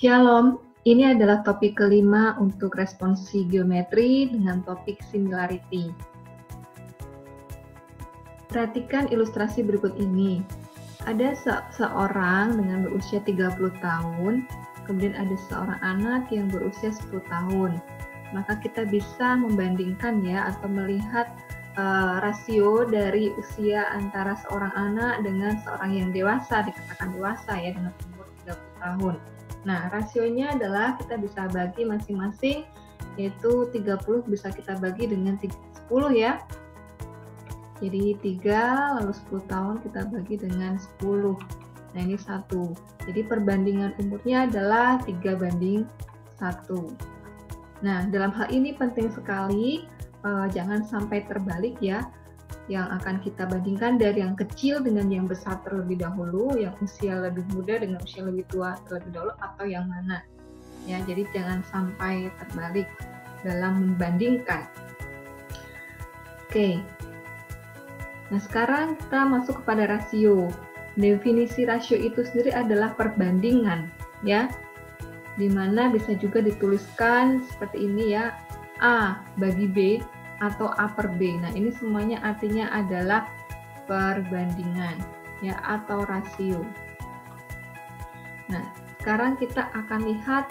Shalom, ini adalah topik kelima untuk responsi geometri dengan topik similarity. Perhatikan ilustrasi berikut ini. Ada seorang dengan berusia 30 tahun, kemudian ada seorang anak yang berusia 10 tahun. Maka kita bisa membandingkan ya atau melihat rasio dari usia antara seorang anak dengan seorang yang dewasa, dikatakan dewasa ya dengan umur 30 tahun. Nah, rasionya adalah kita bisa bagi masing-masing, yaitu 30 bisa kita bagi dengan 10 ya. Jadi 3 lalu 10 tahun kita bagi dengan 10. Nah, ini 1. Jadi perbandingan umurnya adalah 3:1. Nah, dalam hal ini penting sekali jangan sampai terbalik ya. Yang akan kita bandingkan dari yang kecil dengan yang besar terlebih dahulu, yang usia lebih muda dengan usia lebih tua terlebih dahulu, atau yang mana. Ya, jadi jangan sampai terbalik dalam membandingkan. Oke. Nah, sekarang kita masuk kepada rasio. Definisi rasio itu sendiri adalah perbandingan, ya. Dimana bisa juga dituliskan seperti ini ya, A bagi B atau A per B. Nah, ini semuanya artinya adalah perbandingan ya atau rasio. Nah, sekarang kita akan lihat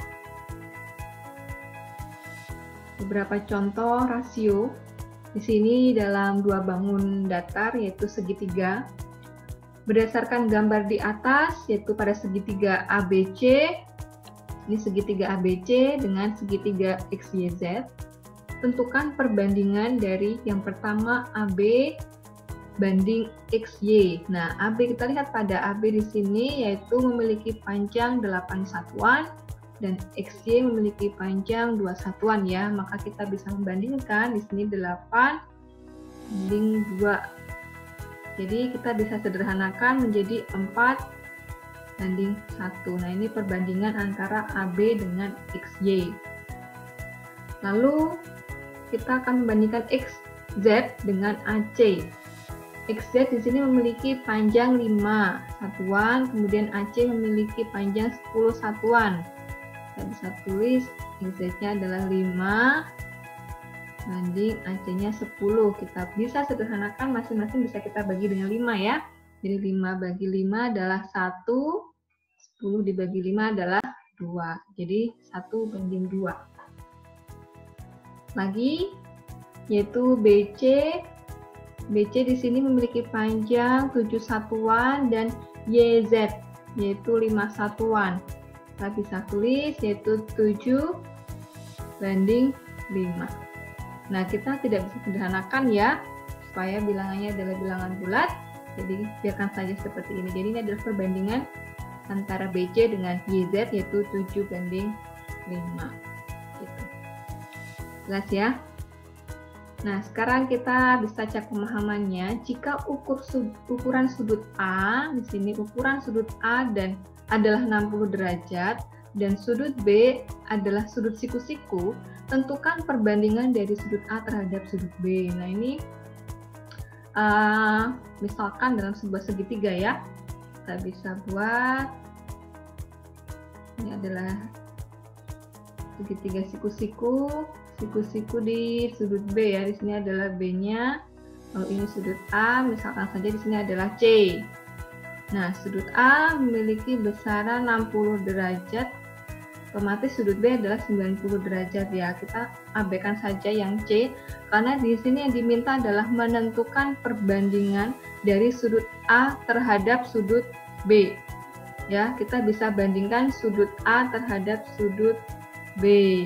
beberapa contoh rasio. Di sini dalam dua bangun datar yaitu segitiga. Berdasarkan gambar di atas yaitu pada segitiga ABC. Ini segitiga ABC dengan segitiga XYZ. Tentukan perbandingan dari yang pertama AB banding XY. Nah, AB kita lihat pada AB di sini yaitu memiliki panjang 8 satuan dan XY memiliki panjang 2 satuan ya. Maka kita bisa membandingkan di sini 8 banding 2. Jadi kita bisa sederhanakan menjadi 4 banding 1. Nah, ini perbandingan antara AB dengan XY. Lalu kita akan membandingkan XZ dengan AC. XZ di sini memiliki panjang 5 satuan, kemudian AC memiliki panjang 10 satuan. Kita bisa tulis XZ-nya adalah 5 banding AC-nya 10. Kita bisa sederhanakan masing-masing bisa kita bagi dengan 5 ya. Jadi 5 bagi 5 adalah 1, 10 dibagi 5 adalah 2. Jadi 1 banding 2. Lagi yaitu BC. BC di sini memiliki panjang 7 satuan dan YZ yaitu 5 satuan. Kita bisa tulis yaitu 7 banding 5. Nah, kita tidak bisa sederhanakan ya supaya bilangannya adalah bilangan bulat. Jadi biarkan saja seperti ini. Jadi ini adalah perbandingan antara BC dengan YZ yaitu 7 banding 5. Gitu. Jelas ya? Nah, sekarang kita bisa cek pemahamannya. Jika ukuran sudut A, di sini ukuran sudut A dan adalah 60 derajat dan sudut B adalah sudut siku-siku, tentukan perbandingan dari sudut A terhadap sudut B. Nah, ini misalkan dalam sebuah segitiga ya. Kita bisa buat ini adalah segitiga siku-siku. Siku-siku di sudut B ya, di sini adalah B-nya. Lalu ini sudut A, misalkan saja di sini adalah C. Nah, sudut A memiliki besaran 60 derajat, otomatis sudut B adalah 90 derajat ya. Kita abaikan saja yang C, karena di sini yang diminta adalah menentukan perbandingan dari sudut A terhadap sudut B. Ya, kita bisa bandingkan sudut A terhadap sudut B.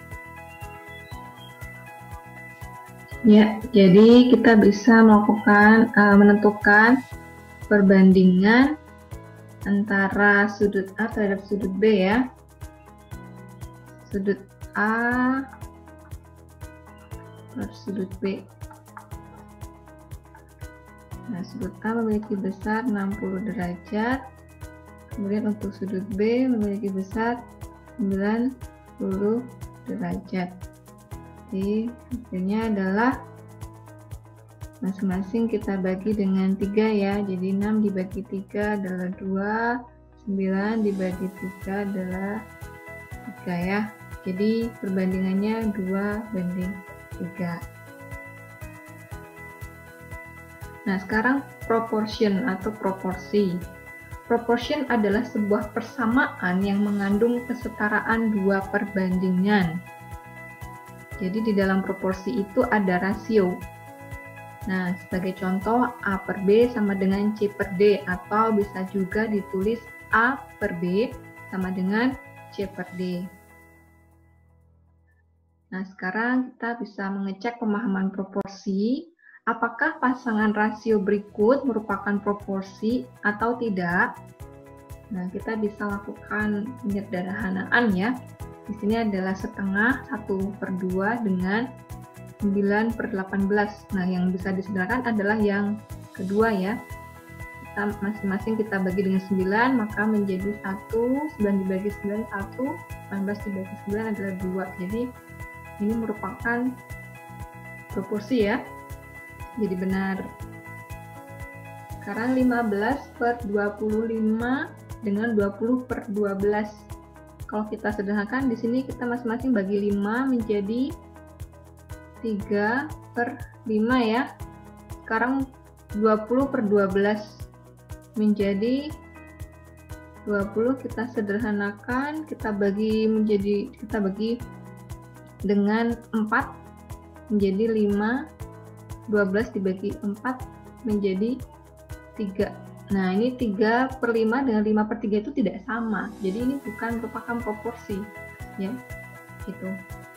Ya, jadi kita bisa melakukan menentukan perbandingan antara sudut A terhadap sudut B ya. Sudut A terhadap sudut B. Nah, sudut A memiliki besar 60 derajat. Kemudian untuk sudut B memiliki besar 90 derajat. Jadi hasilnya adalah masing-masing kita bagi dengan 3 ya. Jadi 6 dibagi 3 adalah 2, 9 dibagi 3 adalah 3 ya. Jadi perbandingannya 2:3. Nah, sekarang proportion atau proporsi. Proportion adalah sebuah persamaan yang mengandung kesetaraan dua perbandingan. Jadi di dalam proporsi itu ada rasio. Nah, sebagai contoh A per B sama dengan C per D, atau bisa juga ditulis A per B sama dengan C per D. Nah, sekarang kita bisa mengecek pemahaman proporsi. Apakah pasangan rasio berikut merupakan proporsi atau tidak? Nah, kita bisa lakukan penyederhanaan ya. Di sini adalah setengah 1/2 dengan 9/18. Nah, yang bisa disederhanakan adalah yang kedua ya. Kita masing-masing kita bagi dengan 9, maka menjadi 1, 9 dibagi 9, 1, 18 dibagi 9 adalah 2. Jadi, ini merupakan proporsi ya. Jadi benar. Sekarang 15/25 dengan 20/12. Kalau kita sederhanakan di sini kita masing-masing bagi 5 menjadi 3/5 ya. Sekarang 20/12 menjadi 20, kita sederhanakan, kita bagi dengan 4 menjadi 5, 12 dibagi 4 menjadi 3. Nah, ini 3/5 dengan 5/3 itu tidak sama. Jadi ini bukan merupakan proporsi, ya. Gitu.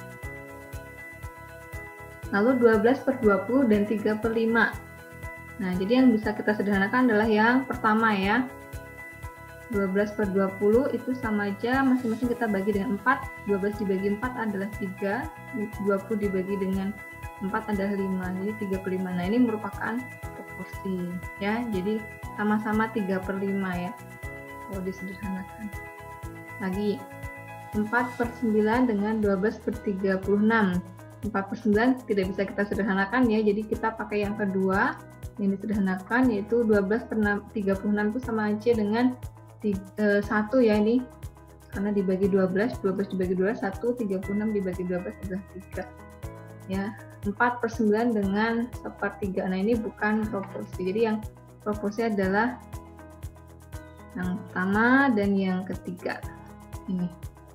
Lalu 12/20 dan 3/5. Nah, jadi yang bisa kita sederhanakan adalah yang pertama ya. 12/20 itu sama aja, masing-masing kita bagi dengan 4. 12 dibagi 4 adalah 3. 20 dibagi dengan 4 adalah 5, jadi 3/5. Nah, ini merupakan proporsi ya, jadi sama-sama 3/5 ya kalau disederhanakan. Lagi 4/9 dengan 12/36. 4/9 tidak bisa kita sederhanakan ya, jadi kita pakai yang kedua yang disederhanakan, yaitu 12/36 itu sama aja dengan 1 ya, ini karena dibagi 12, 12 dibagi 12 1, 36 dibagi 12 adalah 3 ya. 4/9 dengan 1/3. Nah, ini bukan proporsi. Jadi yang proporsi adalah yang pertama dan yang ketiga ini.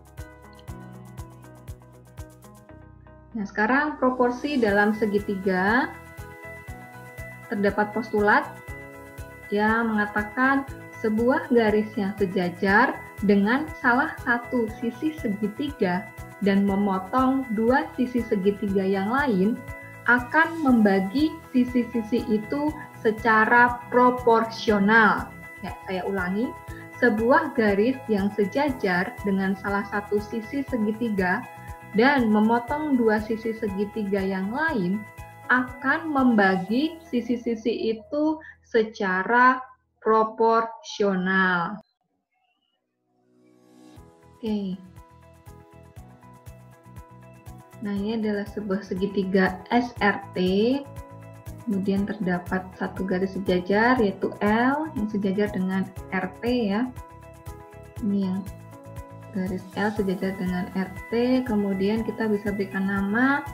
Nah, sekarang proporsi dalam segitiga. Terdapat postulat yang mengatakan sebuah garis yang sejajar dengan salah satu sisi segitiga dan memotong dua sisi segitiga yang lain akan membagi sisi-sisi itu secara proporsional. Ya, saya ulangi, sebuah garis yang sejajar dengan salah satu sisi segitiga dan memotong dua sisi segitiga yang lain akan membagi sisi-sisi itu secara proporsional. Oke. Nah, ini adalah sebuah segitiga SRT. Kemudian terdapat satu garis sejajar yaitu L yang sejajar dengan RT ya. Ini yang garis L sejajar dengan RT. Kemudian kita bisa berikan nama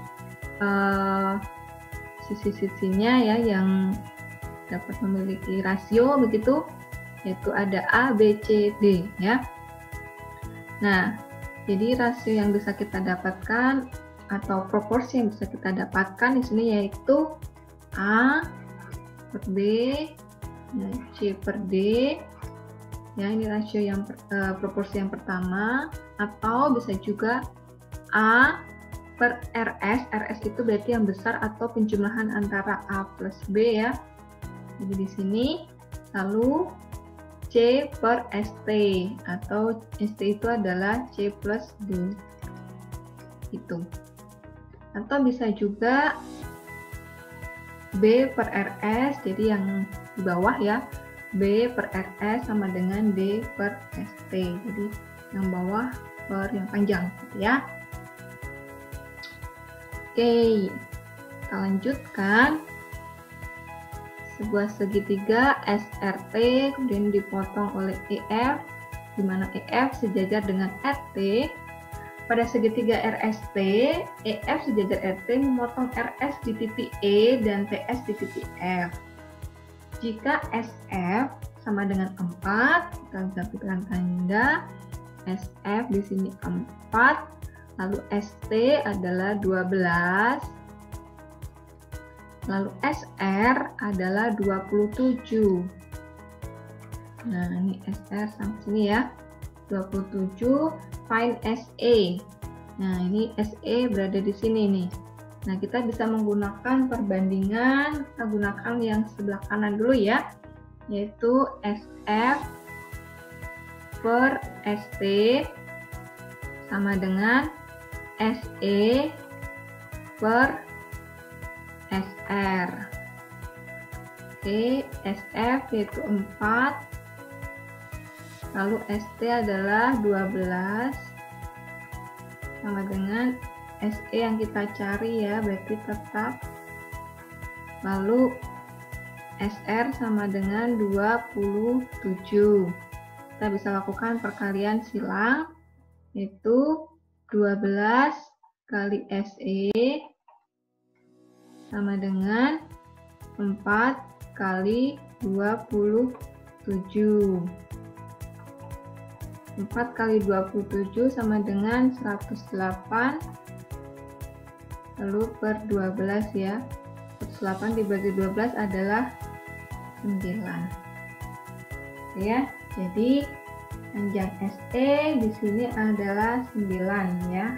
sisi-sisinya ya yang dapat memiliki rasio begitu, yaitu ada A, B, C, D ya. Nah, jadi rasio yang bisa kita dapatkan atau proporsi yang bisa kita dapatkan di sini yaitu A per B, C per D. Ya, ini rasio yang proporsi yang pertama, atau bisa juga A per RS. RS itu berarti yang besar atau penjumlahan antara A plus B ya. Jadi di sini lalu C per ST, atau ST itu adalah C plus D. Itu. Atau bisa juga B per RS, jadi yang di bawah ya. B per RS sama dengan D per ST. Jadi yang bawah per yang panjang gitu ya. Oke, kita lanjutkan. Sebuah segitiga SRT kemudian dipotong oleh EF, di mana EF sejajar dengan RT. pada segitiga RST, EF sejajar RT memotong RS di titik E dan TS di titik F. Jika SF sama dengan 4, kita bisa berikan tanda. SF di sini 4, lalu ST adalah 12, lalu SR adalah 27. Nah, ini SR sampai sini ya, 27. Find SE. Nah, ini SE berada di sini nih. Nah, kita bisa menggunakan perbandingan, kita gunakan yang sebelah kanan dulu ya, yaitu SF per ST sama dengan SE per SR. Oke, SF yaitu 4, lalu ST adalah 12 sama dengan SE yang kita cari ya, berarti tetap. Lalu SR sama dengan 27. Kita bisa lakukan perkalian silang, yaitu 12 kali SE sama dengan 4 kali 27. 4 kali 27 sama dengan 108, lalu per 12 ya. 108 dibagi 12 adalah 9. Ya, jadi panjang SE di sini adalah 9 ya.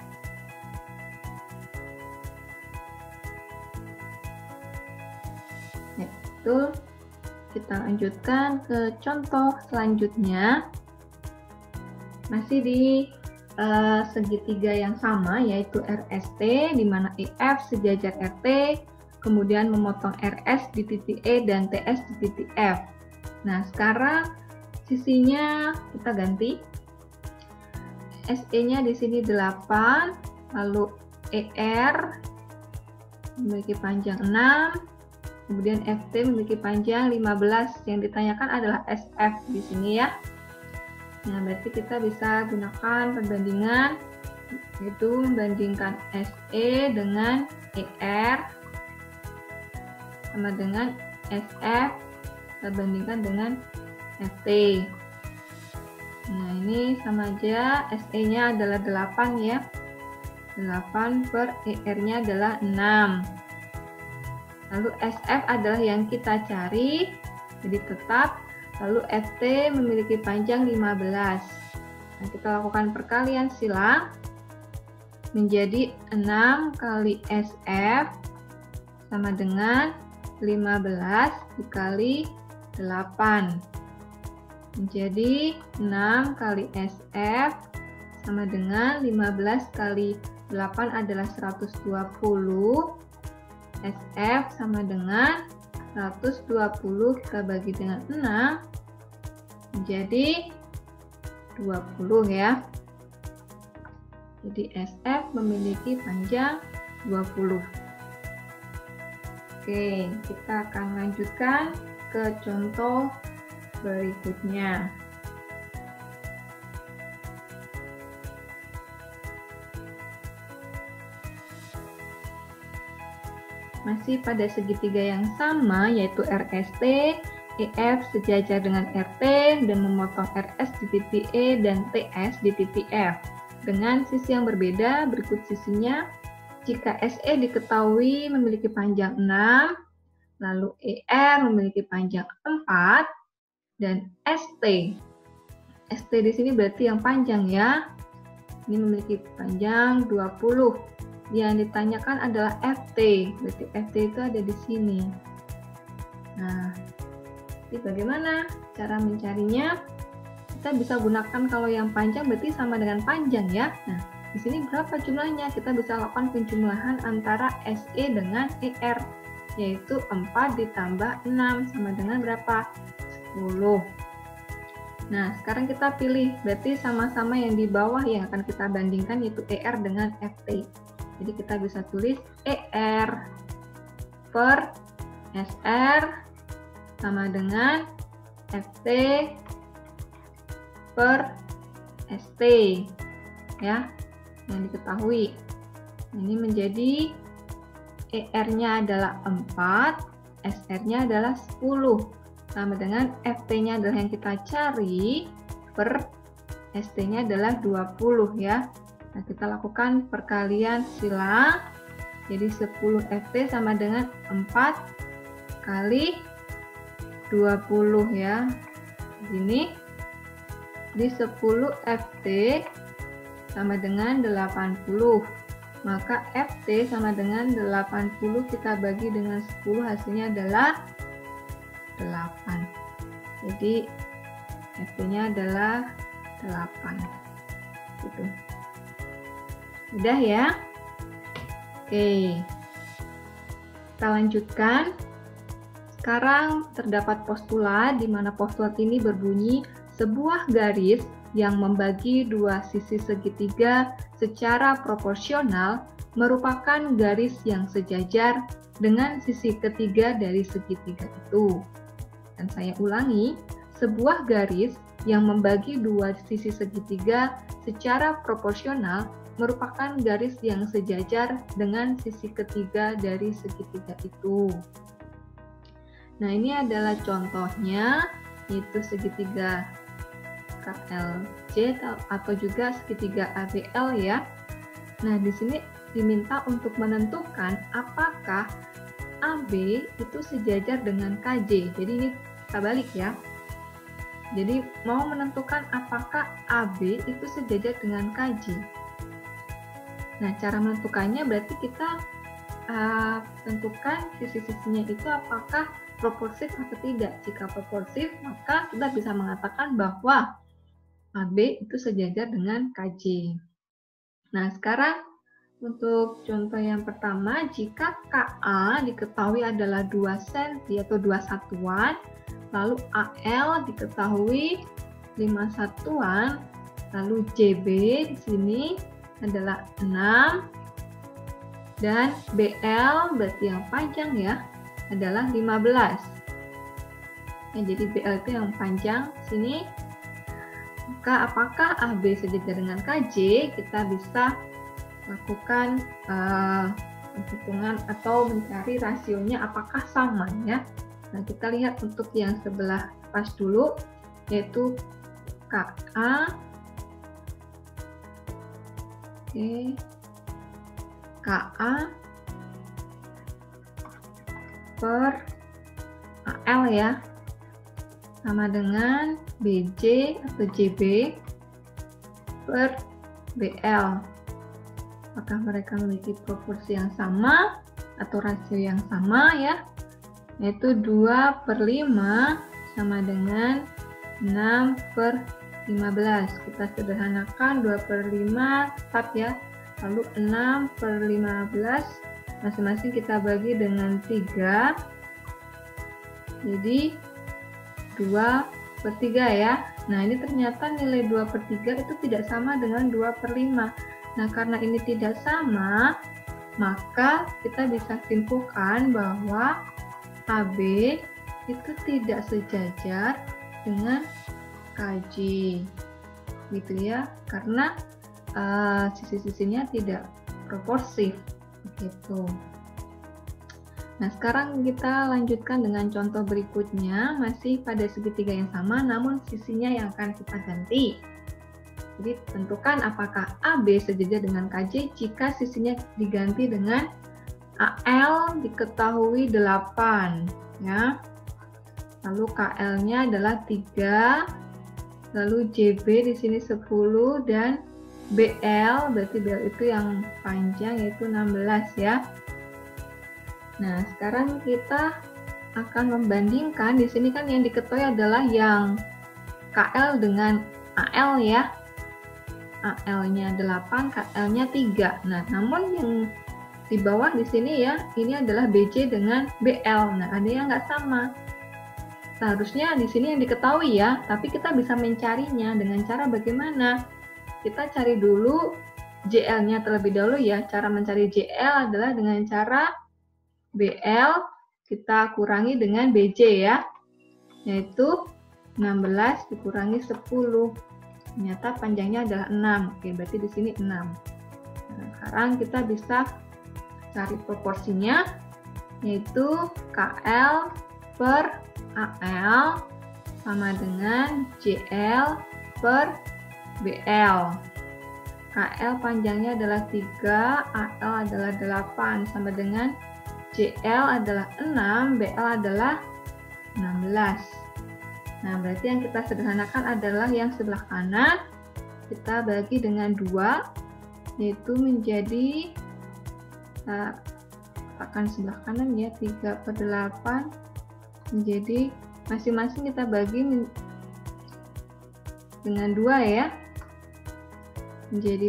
Ya, betul. Kita lanjutkan ke contoh selanjutnya. Masih di segitiga yang sama, yaitu RST, di mana EF sejajar RT, kemudian memotong RS di titik E dan TS di titik F. Nah, sekarang sisinya kita ganti. SE-nya di sini 8, lalu ER memiliki panjang 6, kemudian FT memiliki panjang 15. Yang ditanyakan adalah SF di sini ya. Nah, berarti kita bisa gunakan perbandingan, yaitu membandingkan SE dengan ER sama dengan SF, kita bandingkan dengan FT. Nah, ini sama aja, SE-nya adalah 8 ya. 8 per ER-nya adalah 6. Lalu SF adalah yang kita cari, jadi tetap. Lalu FT memiliki panjang 15. Nah, kita lakukan perkalian silang menjadi 6 kali SF sama dengan 15 dikali 8. Menjadi 6 kali SF sama dengan 15 kali 8 adalah 120. SF sama dengan 120 kita bagi dengan 6 menjadi 20 ya. Jadi SF memiliki panjang 20. Oke, kita akan lanjutkan ke contoh berikutnya. Masih pada segitiga yang sama, yaitu RST, EF sejajar dengan RT dan memotong RS di titik E dan TS di titik F. Dengan sisi yang berbeda, berikut sisinya. Jika SE diketahui memiliki panjang 6, lalu ER memiliki panjang 4, dan ST. ST di sini berarti yang panjang ya. Ini memiliki panjang 20. Yang ditanyakan adalah FT, berarti FT itu ada di sini. Nah, jadi bagaimana cara mencarinya? Kita bisa gunakan kalau yang panjang berarti sama dengan panjang ya. Nah, di sini berapa jumlahnya? Kita bisa lakukan penjumlahan antara SE dengan ER, yaitu 4 ditambah 6 sama dengan berapa? 10. Nah, sekarang kita pilih, berarti sama-sama yang di bawah yang akan kita bandingkan, yaitu ER dengan FT. Jadi kita bisa tulis ER per SR sama dengan FT per ST ya. yang diketahui. Ini menjadi ER-nya adalah 4, SR-nya adalah 10. Sama dengan FT-nya adalah yang kita cari, per ST-nya adalah 20 ya. Nah, kita lakukan perkalian silang. Jadi 10 FT sama dengan 4 kali 20 ya. Begini. Di 10 FT sama dengan 80. Maka FT sama dengan 80 kita bagi dengan 10, hasilnya adalah 8. Jadi FT-nya adalah 8. Gitu. Udah ya? Oke. Kita lanjutkan. Sekarang terdapat postulat di mana postulat ini berbunyi sebuah garis yang membagi dua sisi segitiga secara proporsional merupakan garis yang sejajar dengan sisi ketiga dari segitiga itu. Dan saya ulangi, sebuah garis yang membagi dua sisi segitiga secara proporsional merupakan garis yang sejajar dengan sisi ketiga dari segitiga itu. Nah, ini adalah contohnya, yaitu segitiga KLJ atau juga segitiga ABL ya. Nah, di sini diminta untuk menentukan apakah AB itu sejajar dengan KJ. Jadi ini kita balik ya. Jadi mau menentukan apakah AB itu sejajar dengan KJ. Nah, cara menentukannya berarti kita tentukan sisi-sisinya itu apakah proportif atau tidak. Jika proportif, maka kita bisa mengatakan bahwa AB itu sejajar dengan KJ. Nah, sekarang untuk contoh yang pertama, jika KA diketahui adalah 2 cm atau 2 satuan, lalu AL diketahui 5 satuan, lalu JB di sini adalah 6, dan BL berarti yang panjang ya, adalah 15. Ya, jadi BL itu yang panjang sini. Maka apakah AB sejajar dengan KJ? Kita bisa lakukan perhitungan atau mencari rasionya apakah sama ya. Nah, kita lihat untuk yang sebelah pas dulu, yaitu KA. Oke. KA per AL ya, sama dengan BJ atau JB per BL. Apakah mereka memiliki proporsi yang sama atau rasio yang sama ya, yaitu 2/5 sama dengan 6/15. Kita sederhanakan 2/5 tetap ya, lalu 6/15 masing-masing kita bagi dengan 3, jadi 2/3 ya. Nah, ini ternyata nilai 2/3 itu tidak sama dengan 2/5. Nah, karena ini tidak sama, maka kita bisa simpulkan bahwa AB itu tidak sejajar dengan KJ. Gitu ya, karena sisi-sisinya tidak proportif. Begitu. Nah, sekarang kita lanjutkan dengan contoh berikutnya, masih pada segitiga yang sama, namun sisinya yang akan kita ganti. Jadi, tentukan apakah AB sejajar dengan KJ jika sisinya diganti dengan AL diketahui 8, ya. Lalu KL-nya adalah 3, lalu JB di sini 10, dan BL, berarti BL itu yang panjang, yaitu 16, ya. Nah, sekarang kita akan membandingkan. Di sini kan yang diketahui adalah yang KL dengan AL ya. AL-nya 8, KL-nya 3. Nah, namun yang di bawah di sini ya, ini adalah BJ dengan BL. Nah, ada yang nggak sama. Seharusnya di sini yang diketahui ya, tapi kita bisa mencarinya dengan cara bagaimana? Kita cari dulu JL-nya terlebih dahulu ya. Cara mencari JL adalah dengan cara BL kita kurangi dengan BJ ya, yaitu 16 dikurangi 10. Ternyata panjangnya adalah 6. Oke, berarti di sini 6. Nah, sekarang kita bisa cari proporsinya, yaitu KL per AL sama dengan JL per BL. KL panjangnya adalah 3, AL adalah 8, sama dengan JL adalah 6, BL adalah 16. Nah, berarti yang kita sederhanakan adalah yang sebelah kanan kita bagi dengan 2, yaitu menjadi, akan sebelah kanan ya, 3/8 menjadi masing-masing kita bagi dengan 2 ya, menjadi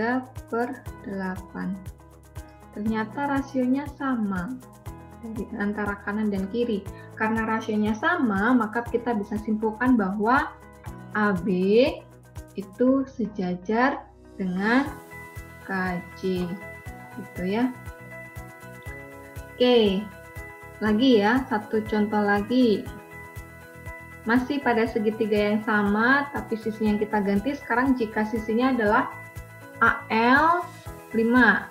3/8. Ternyata rasionya sama dari antara kanan dan kiri. Karena rasionya sama, maka kita bisa simpulkan bahwa AB itu sejajar dengan KJ, gitu ya. Oke, lagi ya, satu contoh lagi. Masih pada segitiga yang sama, tapi sisi yang kita ganti sekarang jika sisinya adalah AL 5.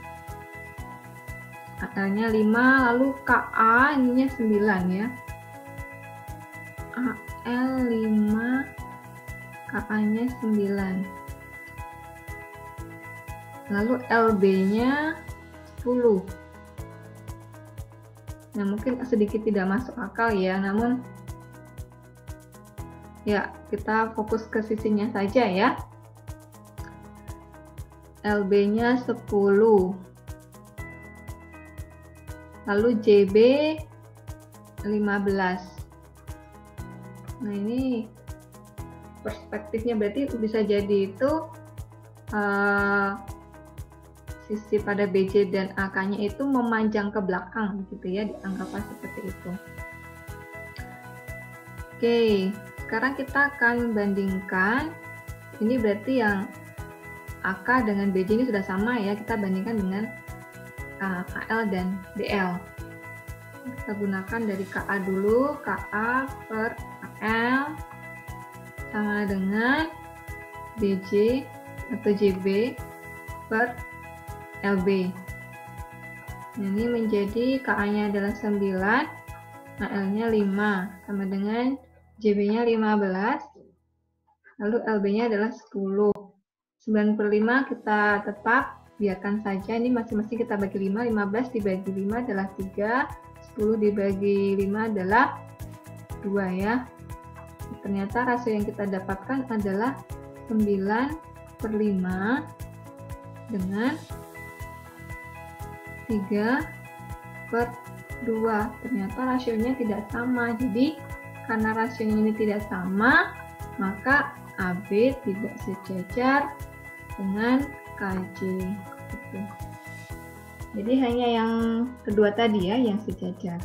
AL-nya 5, lalu KA ininya 9 ya. AL 5, KA-nya 9. Lalu LB-nya 10. Nah, mungkin sedikit tidak masuk akal ya, namun ya kita fokus ke sisinya saja ya. LB-nya 10. Lalu JB 15. Nah, ini perspektifnya berarti bisa jadi itu sisi pada BJ dan AK-nya itu memanjang ke belakang gitu ya, dianggaplah seperti itu. Oke, sekarang kita akan membandingkan. Ini berarti yang AK dengan BJ ini sudah sama ya, kita bandingkan dengan KL dan BL. Kita gunakan dari KA dulu, KA per AL sama dengan BJ atau JB per LB. Nah, ini menjadi KA-nya adalah 9, AL-nya 5, sama dengan JB-nya 15, lalu LB-nya adalah 10. 9/5 kita tetap biarkan saja, ini masing-masing kita bagi 5, 15 dibagi 5 adalah 3, 10 dibagi 5 adalah 2 ya. Ternyata rasio yang kita dapatkan adalah 9/5 dengan 3/2. Ternyata rasionya tidak sama. Jadi karena rasionya ini tidak sama, maka AB tidak sejajar dengan KJ. Gitu. Jadi hanya yang kedua tadi ya yang sejajar.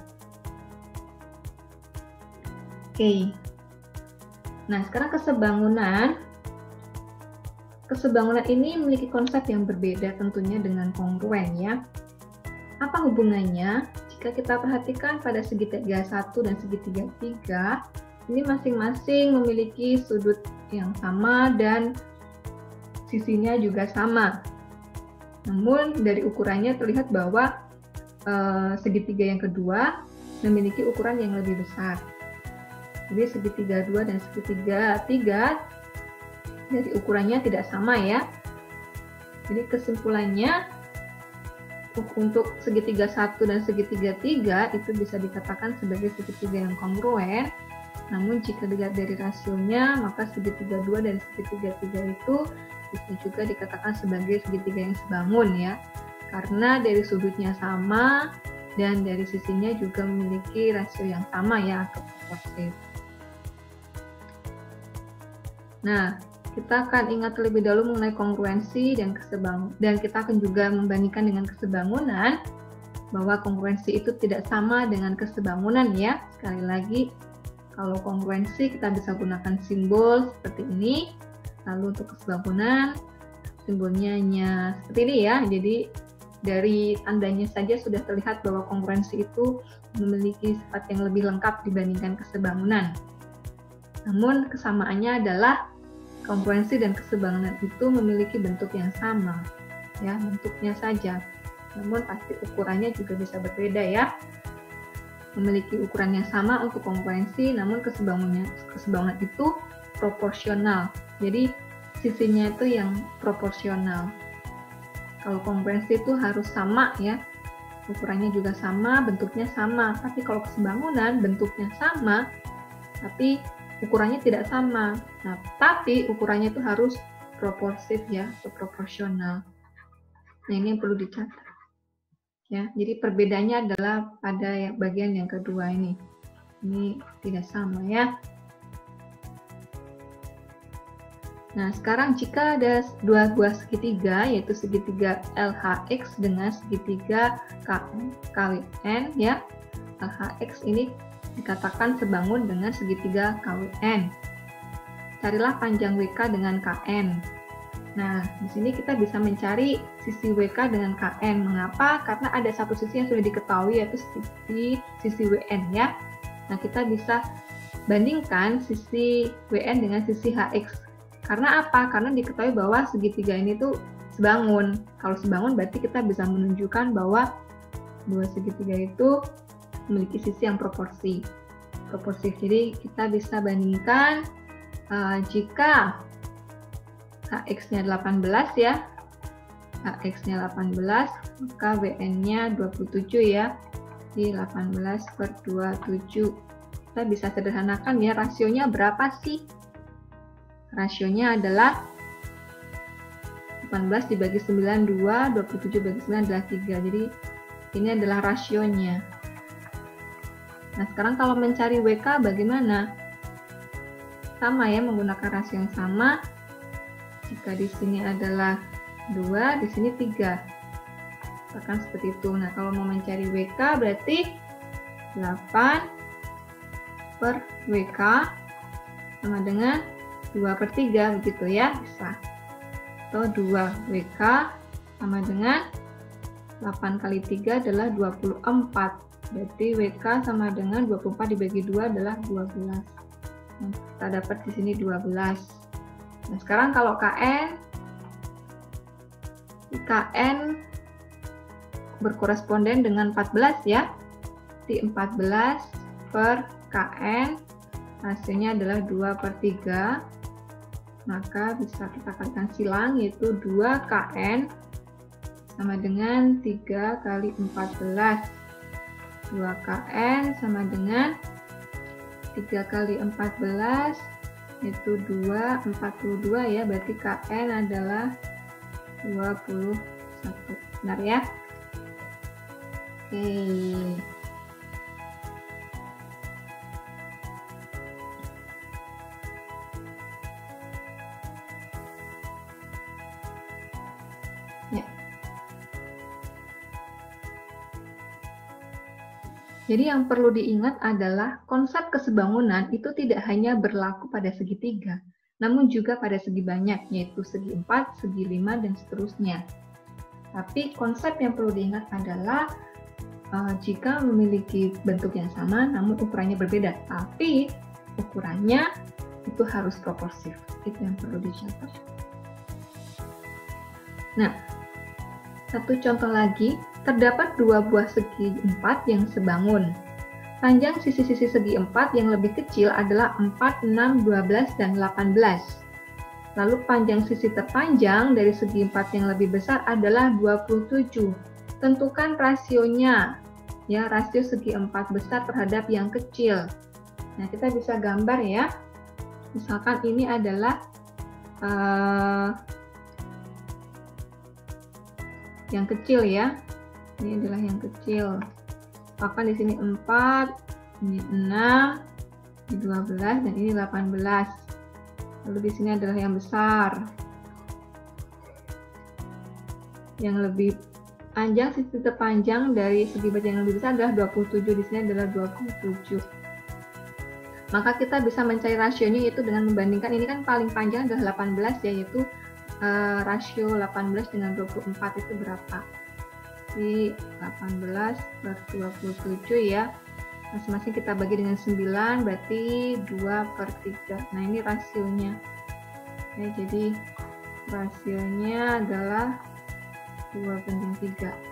Oke. Nah, sekarang kesebangunan. Kesebangunan ini memiliki konsep yang berbeda tentunya dengan kongruen ya. Apa hubungannya? Jika kita perhatikan pada segitiga 1 dan segitiga 3, ini masing-masing memiliki sudut yang sama dan sisinya juga sama. Namun dari ukurannya terlihat bahwa segitiga yang kedua memiliki ukuran yang lebih besar. Jadi segitiga 2 dan segitiga 3 dari ukurannya tidak sama ya. Jadi kesimpulannya untuk segitiga 1 dan segitiga 3 itu bisa dikatakan sebagai segitiga yang kongruen. Namun jika dilihat dari rasionya, maka segitiga 2 dan segitiga 3 itu bisa juga dikatakan sebagai segitiga yang sebangun ya. Karena dari sudutnya sama dan dari sisinya juga memiliki rasio yang sama ya, atau proporsi. Nah, kita akan ingat terlebih dahulu mengenai kongruensi dan kesebangunan, dan kita akan juga membandingkan dengan kesebangunan, bahwa kongruensi itu tidak sama dengan kesebangunan ya. Sekali lagi, kalau kongruensi kita bisa gunakan simbol seperti ini, lalu untuk kesebangunan simbolnya hanya seperti ini ya. Jadi dari tandanya saja sudah terlihat bahwa kongruensi itu memiliki sifat yang lebih lengkap dibandingkan kesebangunan. Namun kesamaannya adalah kongruensi dan kesebangunan itu memiliki bentuk yang sama. ya, bentuknya saja. Namun pasti ukurannya juga bisa berbeda ya. Memiliki ukuran yang sama untuk kongruensi, namun keseimbangan itu proporsional. Jadi sisinya itu yang proporsional. Kalau kongruensi itu harus sama ya, ukurannya juga sama, bentuknya sama. Tapi kalau keseimbangan bentuknya sama, tapi ukurannya tidak sama. Nah, tapi ukurannya itu harus proporsif ya, atau proporsional. Nah, ini yang perlu dicatat. Ya, jadi perbedaannya adalah pada bagian yang kedua ini. Ini tidak sama ya. Nah, sekarang jika ada dua buah segitiga, yaitu segitiga LHX dengan segitiga KN kali N ya. LHX ini dikatakan sebangun dengan segitiga KWN. Carilah panjang WK dengan KN. Nah, di sini kita bisa mencari sisi WK dengan KN. Mengapa? Karena ada satu sisi yang sudah diketahui, yaitu sisi WN ya. Nah, kita bisa bandingkan sisi WN dengan sisi HX. Karena apa? Karena diketahui bahwa segitiga ini tuh sebangun. Kalau sebangun berarti kita bisa menunjukkan bahwa dua segitiga itu memiliki sisi yang proporsi. Proporsi. Jadi kita bisa bandingkan jika HX-nya 18 ya, HX-nya 18, maka WN-nya 27 ya, di 18/27. Kita bisa sederhanakan ya, rasionya berapa sih? Rasionya adalah 18 dibagi 9, 2, 27 bagi 9 adalah 3. Jadi ini adalah rasionya. Nah, sekarang kalau mencari WK bagaimana? Sama ya, menggunakan rasio yang sama. Jika di sini adalah 2, di sini 3. Bahkan seperti itu. Nah, kalau mau mencari WK berarti 8 per WK sama dengan 2/3, begitu ya, bisa. Atau 2 WK sama dengan 8 kali 3 adalah 24. Berarti WK sama dengan 24 dibagi 2 adalah 12. Nah, kita dapat di sini 12. Nah, sekarang kalau KN berkoresponden dengan 14 ya. Di 14 per KN hasilnya adalah 2/3. Maka bisa kita kalikan silang, yaitu 2 KN sama dengan 3 kali 14. 2 KN sama dengan 3 kali 14, yaitu 42 ya, berarti KN adalah 21. Benar ya? Oke. Ya. Jadi yang perlu diingat adalah konsep kesebangunan itu tidak hanya berlaku pada segitiga, namun juga pada segi banyak, yaitu segi 4, segi 5, dan seterusnya. Tapi konsep yang perlu diingat adalah jika memiliki bentuk yang sama, namun ukurannya berbeda, tapi ukurannya itu harus proporsif. Itu yang perlu dicatat. Nah, satu contoh lagi. Terdapat dua buah segi 4 yang sebangun. Panjang sisi-sisi segi 4 yang lebih kecil adalah 4, 6, 12, dan 18. Lalu panjang sisi terpanjang dari segi 4 yang lebih besar adalah 27. Tentukan rasionya. Ya, rasio segi 4 besar terhadap yang kecil. Nah, kita bisa gambar ya. Misalkan ini adalah yang kecil ya. Ini adalah yang kecil. Bahkan di sini 4, ini 6, ini 12, dan ini 18. Lalu di sini adalah yang besar. Yang lebih panjang, sisi terpanjang dari segi baca yang lebih besar adalah 27. Di sini adalah 27. Maka kita bisa mencari rasionya, yaitu dengan membandingkan, ini kan paling panjang adalah 18 ya, yaitu rasio 18 dengan 24 itu berapa? Di 18/27 ya, masing-masing kita bagi dengan 9, berarti 2/3. Nah, ini rasionya ya, jadi rasionya adalah 2/3.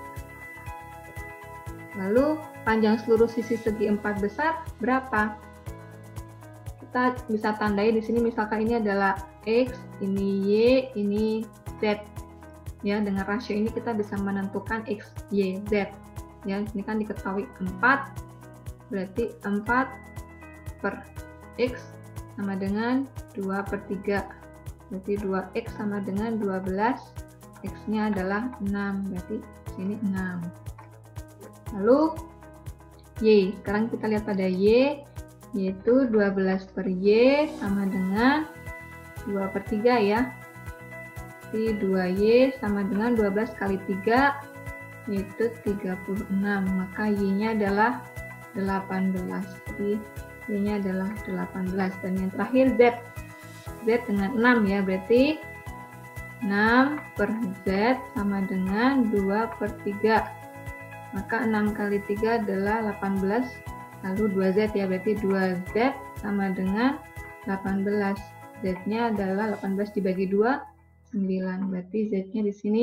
Lalu panjang seluruh sisi segi 4 besar berapa? Kita bisa tandai di sini, misalkan ini adalah X, ini Y, ini Z. Ya, dengan rasio ini kita bisa menentukan X, Y, Z. Ya, ini kan diketahui 4, berarti 4 per X sama dengan 2/3. Berarti 2X sama dengan 12, X-nya adalah 6, berarti sini 6. Lalu Y, sekarang kita lihat pada Y, yaitu 12 per Y sama dengan 2/3 ya. Jadi 2Y sama dengan 12 kali 3, yaitu 36. Maka Y-nya adalah 18. Jadi Y-nya adalah 18. Dan yang terakhir Z. Z dengan 6 ya, berarti 6 per Z sama dengan 2/3. Maka 6 kali 3 adalah 18, lalu 2Z ya, berarti 2Z sama dengan 18. Z-nya adalah 18 dibagi 2, 9. Berarti Z-nya di sini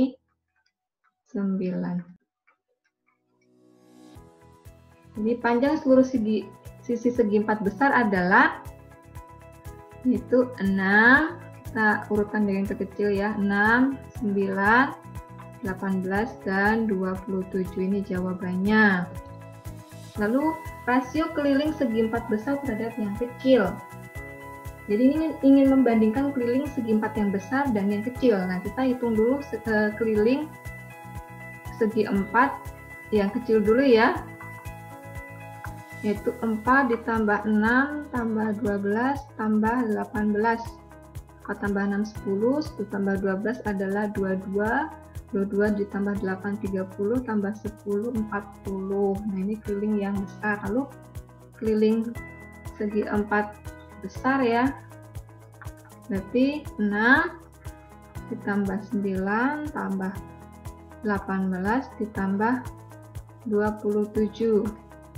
9. Jadi panjang seluruh sisi segi 4 besar adalah, yaitu 6, kita urutkan dari yang terkecil ya, 6, 9, 18, dan 27. Ini jawabannya. Lalu rasio keliling segi 4 besar terhadap yang kecil. Jadi ini ingin membandingkan keliling segi 4 yang besar dan yang kecil. Nah, kita hitung dulu keliling segi 4 yang kecil dulu ya. Yaitu 4 ditambah 6 tambah 12 tambah 18. Kalau tambah 6 10, 10 tambah 12 adalah 22. 22 ditambah 8, 30, tambah 10, 40. Nah, ini keliling yang besar. Lalu keliling segi 4 besar ya. Berarti 6 ditambah 9 tambah 18 ditambah 27.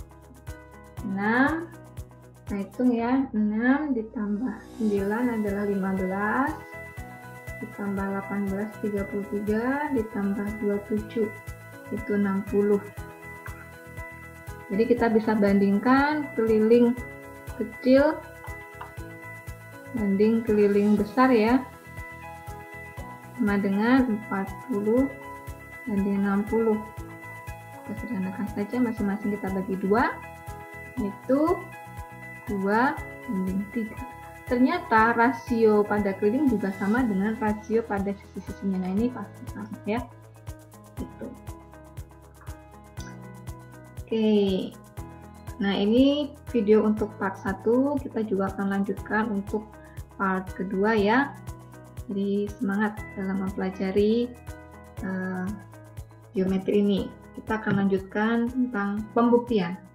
6. Nah, hitung ya. 6 ditambah 9 adalah 15. Ditambah 18, 33, ditambah 27, itu 60. Jadi kita bisa bandingkan keliling kecil banding keliling besar ya, sama dengan 40 banding 60. Kita sederhanakan saja, masing-masing kita bagi 2, yaitu 2/3. Ternyata rasio pada keliling juga sama dengan rasio pada sisi-sisinya. Nah, ini pasti sama ya. Gitu. Oke. Nah, ini video untuk part 1. Kita juga akan lanjutkan untuk part kedua ya. Jadi semangat dalam mempelajari geometri ini. Kita akan lanjutkan tentang pembuktian.